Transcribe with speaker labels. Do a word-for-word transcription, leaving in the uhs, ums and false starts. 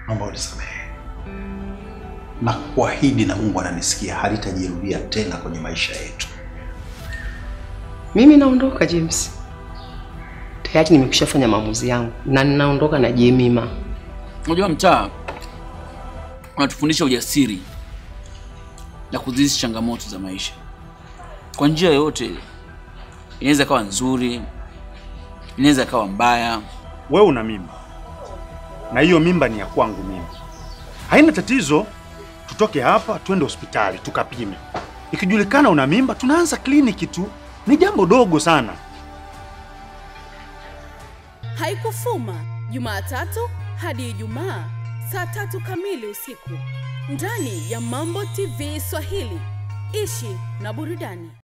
Speaker 1: Naomba unisamehe. Na kuahidi na Mungu ananisikia halitajirudia tena kwenye maisha yetu.
Speaker 2: Mimi naondoka James. Tayari nimekushafanya maamuzi yangu na ninaondoka na Jemima.
Speaker 3: Unajua mtaa unatufundisha ujasiri na kudhibiti changamoto za maisha. Kwa njia yoyote inaweza kawa nzuri, inaweza kawa mbaya.
Speaker 4: Wewe una mimba. Na hiyo mimba ni ya kwangu mimi. Haina tatizo, tutoke hapa twende hospitali tukapime. Ikijulikana una mimba tunaanza kliniki tu. Ni jambo dogo sana.
Speaker 5: Haikufuma Jumatatu hadi Ijumaa saa tatu kamili usiku ndani ya Mambo T V Swahili. Ishi na burudani.